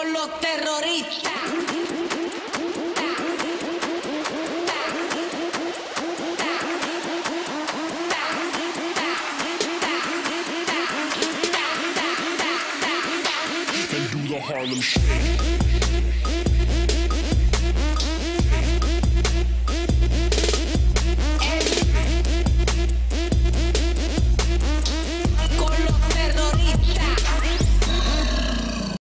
con los terroristas. And do the Harlem Shake.